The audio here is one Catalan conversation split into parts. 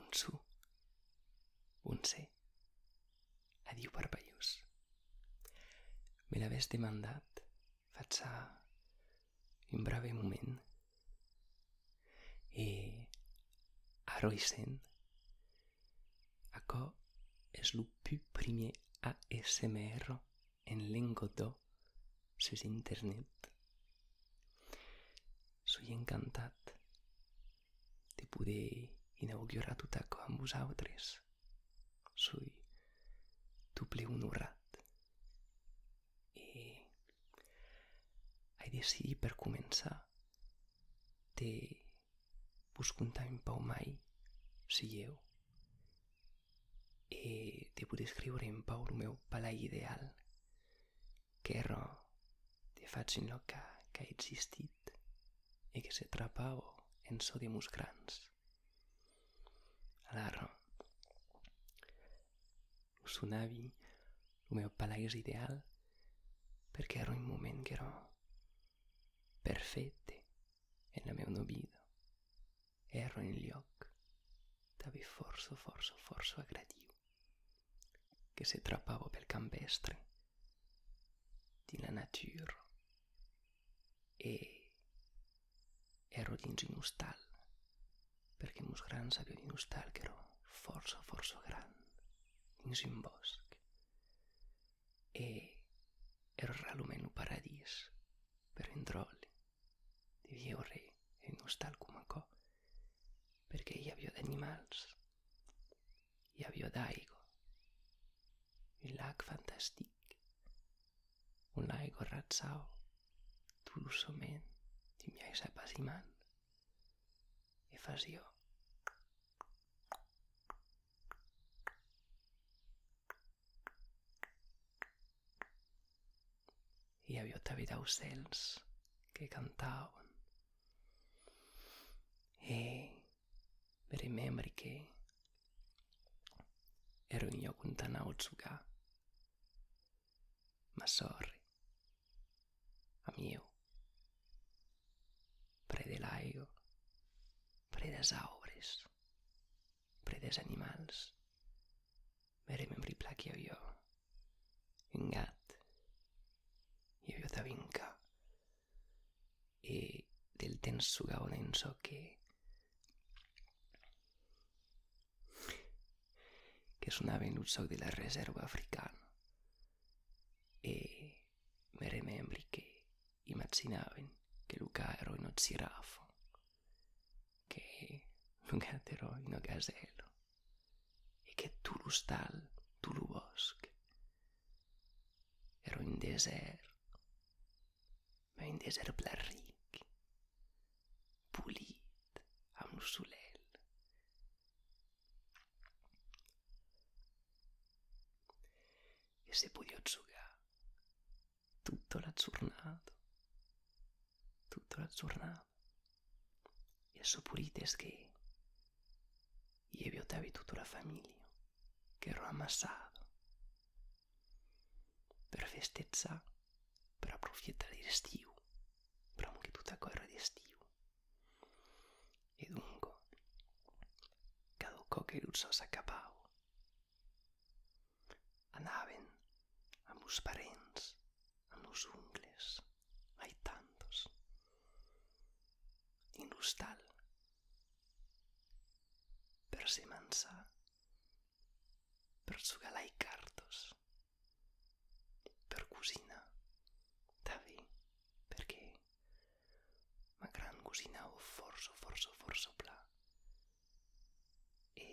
bonsu, bonser, adiu Parpalhons. Me l'avès demandat faça un breve moment e aro sent aquò és lo plus primièr ASMR en lenga sus internet. Soy encantat de poder inaugurar tot aquò amb vosaltres. Soy doble honorat e he decidit per començar de vos contar un pau mai sigueu e de poder escriure un pau el meu palai ideal que era de faig un lloc que ha existit e que se trapava en so de mos grans. Allora, us sonavi el meu palai ideal perquè era un moment que era perfecte en la meva vida. Era un lloc d'haver força agradiu que se trapava pel campestre de la natura e ero dins un hostal perquè mos grans havia un hostal que era força gran dins un bosc e era realment un paradís per entrar-li de veure un hostal com aquò perquè hi havia d'animals, hi havia d'aigua, un lac fantàstic, un lac arratsau, dolçament, d'un viatge apassionant, e fazia hi havia també d'ocells que cantaven e me remembri que era un lloc on anava a jugar ma sorre amb eu pre de l'aigua, pre des arbres, pre des animals. Me remembri pla que hi havia un gat, hi havia també un ca e del temps jugaven en so que sonava en el soc de la reserva africana e me remembri que immaginaven que el ca era una girafa, que el gat era una gazela e que tot l'hostal, tot el bosc era un desert, ma un desert pla ric, polit, amb el solel. E se podia jugar tutta la giornata. E so polit és que hi havia també tota la família que era amassada per festejar, per aprofitar l'estiu, però que tot aquò era d'estiu. E dunque, cada cop que el sol s'acabava, anaven amb els parents, amb els oncles, ai tantos, dins l'hostal, per semençar, per jugar ai cartos, per cocinar, també, perquè ma gran cocinava força pla. E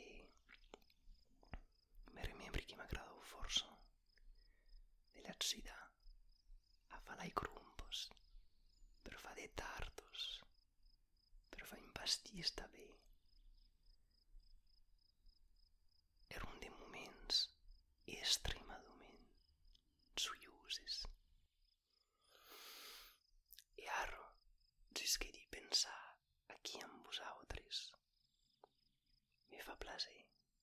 me remembri que m'agradava força de la ciutat a fa ai crumpos, per fa de tartos, per fa un pastís també. Eren de moments extremadament joiosos. E ara, risque de pensar aquí amb vosaltres, me fa plaer,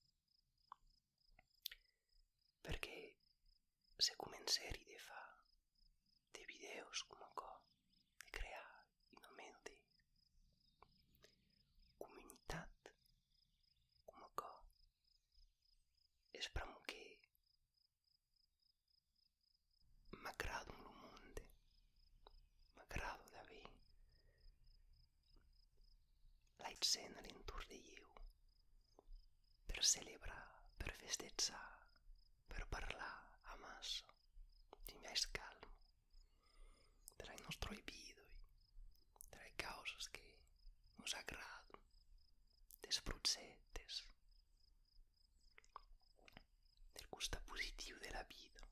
perquè se començar-hi de fa de videos com aquò, de crear una ment de comunitat com aquò, és pramo que m'agrado amb lo monde, m'agrado d'haver l'aitsen a l'entorn de Déu per celebrar, per festejar, per parlar amasso, di mais calmo, tra il nostro vida, tra le cose che nos agradano, des bruzzettes, del gusto positivo della vita.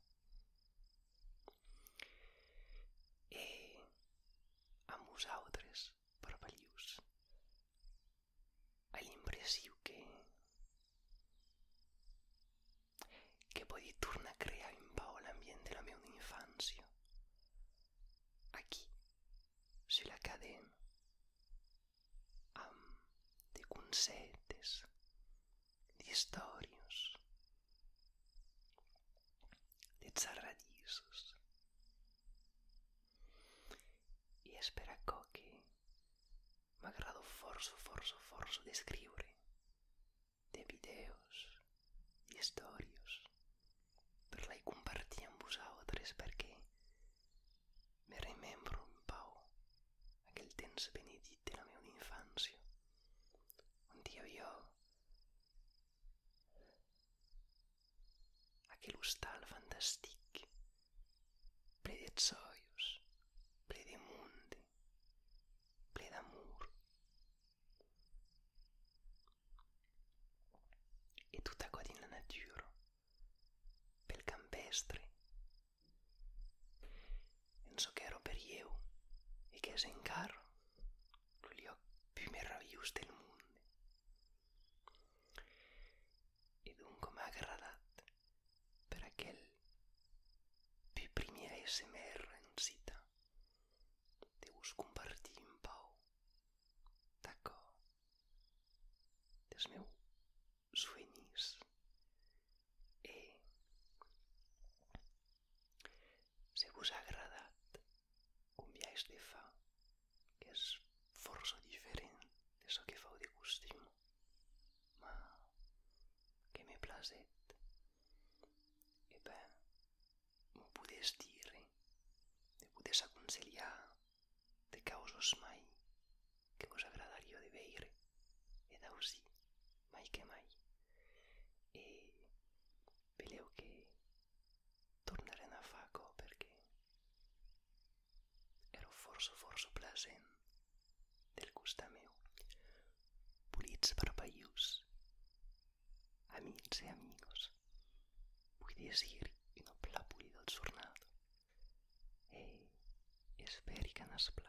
E amb vosaltres, Parpalhons, ha l'impressió que podi tornar a crear un pau l'ambient de la meva infància. Aquí, sur la cadena, amb de conceptes, d'històries, de agradius. I és per això que m'agrada força d'escriure de videos, d'històries, per la compartir amb vosaltres perquè me remembro un pau aquell temps benedit de la meva infància, on hi havia aquell hostal fantàstic, ple de joios, ple de monde, ple d'amor. E tot aquò dins la natura, pel campestre, en so que ero per eu, e que és encara el lloc più meravellós del món. E donc m'ha agradat per aquell più primièra ASMR en Occitan de vos compartir un pau d'aquò, dels meus souvenirs. E si vos ha agradat com viatge de fa, que és força diferent de so que feu de costum, ma que m'he plazet, e ben, m'ho podes dir, me podes aconsellar de causes mai que vos agradaria de veure e d'ausir mai que mai. E veleu que tornarem a fer aquò perquè era força plasent del costat meu. Polits Parpalhons, amics e amigos, vull desir una pla polida jornada e espero que n'has pla.